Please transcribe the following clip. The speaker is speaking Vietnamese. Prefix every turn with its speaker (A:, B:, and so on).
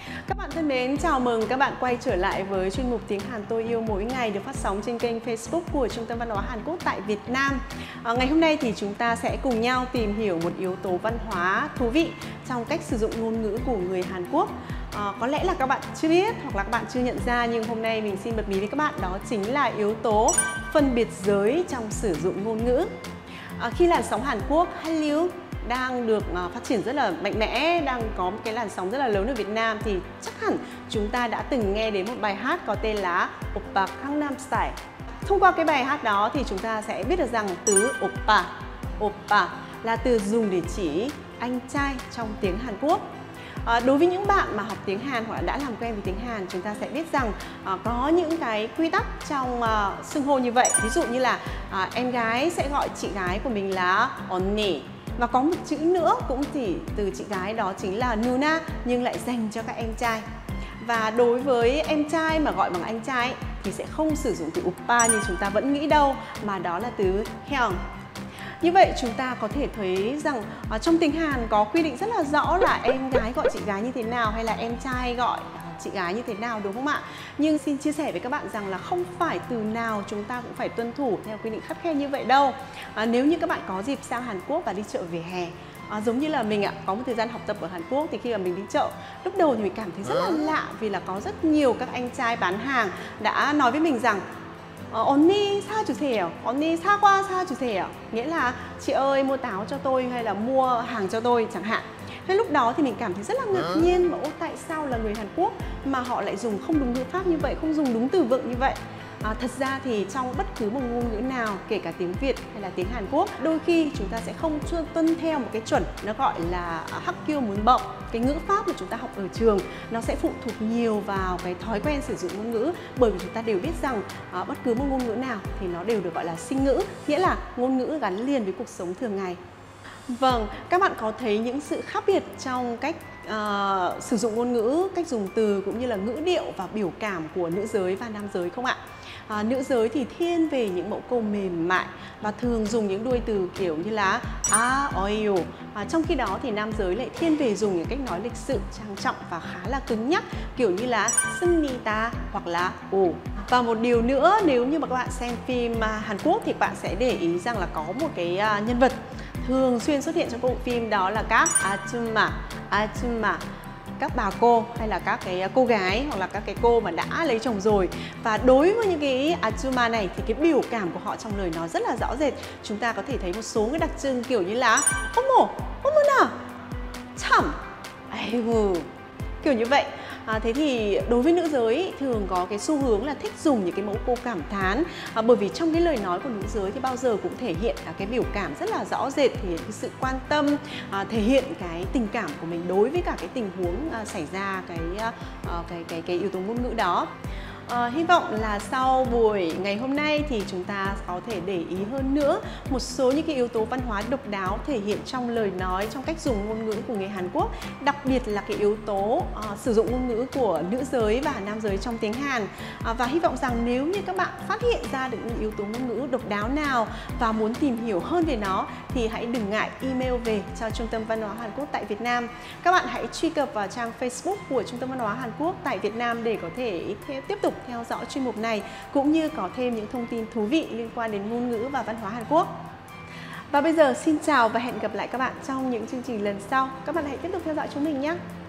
A: Các bạn thân mến, chào mừng các bạn quay trở lại với chuyên mục Tiếng Hàn tôi yêu mỗi ngày được phát sóng trên kênh Facebook của Trung tâm Văn hóa Hàn Quốc tại Việt Nam. Ngày hôm nay thì chúng ta sẽ cùng nhau tìm hiểu một yếu tố văn hóa thú vị trong cách sử dụng ngôn ngữ của người Hàn Quốc. Có lẽ là các bạn chưa biết hoặc là các bạn chưa nhận ra, nhưng hôm nay mình xin bật mí với các bạn, đó chính là yếu tố phân biệt giới trong sử dụng ngôn ngữ. Khi làn sóng Hàn Quốc Hallyu đang được phát triển rất là mạnh mẽ, đang có một cái làn sóng rất là lớn ở Việt Nam, thì chắc hẳn chúng ta đã từng nghe đến một bài hát có tên là Oppa Gangnam Style. Thông qua cái bài hát đó thì chúng ta sẽ biết được rằng từ Oppa là từ dùng để chỉ anh trai trong tiếng Hàn Quốc. Đối với những bạn mà học tiếng Hàn hoặc là đã làm quen với tiếng Hàn, chúng ta sẽ biết rằng có những cái quy tắc trong xưng hô như vậy. Ví dụ như là em gái sẽ gọi chị gái của mình là 언니. Và có một chữ nữa cũng chỉ từ chị gái, đó chính là Nuna, nhưng lại dành cho các em trai. Và đối với em trai mà gọi bằng anh trai ấy, thì sẽ không sử dụng từ Oppa như chúng ta vẫn nghĩ đâu, mà đó là từ Hyung. Như vậy chúng ta có thể thấy rằng trong tiếng Hàn có quy định rất là rõ là em gái gọi chị gái như thế nào hay là em trai gọi chị gái như thế nào, đúng không ạ? Nhưng xin chia sẻ với các bạn rằng là không phải từ nào chúng ta cũng phải tuân thủ theo quy định khắt khe như vậy đâu. Nếu như các bạn có dịp sang Hàn Quốc và đi chợ vỉa hè, giống như là mình có một thời gian học tập ở Hàn Quốc, thì khi mà mình đi chợ, lúc đầu thì mình cảm thấy rất là lạ vì là có rất nhiều các anh trai bán hàng đã nói với mình rằng 언니 사주세요, 언니 사과 사주세요, nghĩa là chị ơi mua táo cho tôi hay là mua hàng cho tôi chẳng hạn. Thế lúc đó thì mình cảm thấy rất là ngạc nhiên, mà tại sao là người Hàn Quốc mà họ lại dùng không đúng ngữ pháp như vậy, không dùng đúng từ vựng như vậy. Thật ra thì trong bất cứ một ngôn ngữ nào, kể cả tiếng Việt hay là tiếng Hàn Quốc, đôi khi chúng ta sẽ không tuân theo một cái chuẩn nó gọi là Hapkyo Munbeok. Cái ngữ pháp mà chúng ta học ở trường nó sẽ phụ thuộc nhiều vào cái thói quen sử dụng ngôn ngữ, bởi vì chúng ta đều biết rằng bất cứ một ngôn ngữ nào thì nó đều được gọi là sinh ngữ, nghĩa là ngôn ngữ gắn liền với cuộc sống thường ngày. Vâng, các bạn có thấy những sự khác biệt trong cách sử dụng ngôn ngữ, cách dùng từ cũng như là ngữ điệu và biểu cảm của nữ giới và nam giới không ạ? Nữ giới thì thiên về những mẫu câu mềm mại và thường dùng những đuôi từ kiểu như là oiu. Trong khi đó thì nam giới lại thiên về dùng những cách nói lịch sự, trang trọng và khá là cứng nhắc, kiểu như là 승니다 hoặc là 오. Và một điều nữa, nếu như mà các bạn xem phim Hàn Quốc thì các bạn sẽ để ý rằng là có một cái nhân vật thường xuyên xuất hiện trong bộ phim, đó là các 아줌마, các bà cô hay là các cái cô gái hoặc là các cái cô mà đã lấy chồng rồi. Và đối với những cái 아줌마 này thì cái biểu cảm của họ trong lời nói rất là rõ rệt. Chúng ta có thể thấy một số cái đặc trưng kiểu như là 어머, 어머나, 참, 아이고, kiểu như vậy. Thế thì đối với nữ giới thường có cái xu hướng là thích dùng những cái mẫu câu cảm thán, bởi vì trong cái lời nói của nữ giới thì bao giờ cũng thể hiện cái biểu cảm rất là rõ rệt, thể hiện cái sự quan tâm, thể hiện cái tình cảm của mình đối với cả cái tình huống xảy ra cái yếu tố ngôn ngữ đó. Hy vọng là sau buổi ngày hôm nay thì chúng ta có thể để ý hơn nữa một số những cái yếu tố văn hóa độc đáo thể hiện trong lời nói, trong cách dùng ngôn ngữ của người Hàn Quốc, đặc biệt là cái yếu tố sử dụng ngôn ngữ của nữ giới và nam giới trong tiếng Hàn. Và hy vọng rằng nếu như các bạn phát hiện ra được những yếu tố ngôn ngữ độc đáo nào và muốn tìm hiểu hơn về nó thì hãy đừng ngại email về cho Trung tâm Văn hóa Hàn Quốc tại Việt Nam. Các bạn hãy truy cập vào trang Facebook của Trung tâm Văn hóa Hàn Quốc tại Việt Nam để có thể tiếp tục theo dõi chuyên mục này, cũng như có thêm những thông tin thú vị liên quan đến ngôn ngữ và văn hóa Hàn Quốc. Và bây giờ xin chào và hẹn gặp lại các bạn trong những chương trình lần sau. Các bạn hãy tiếp tục theo dõi chúng mình nhé!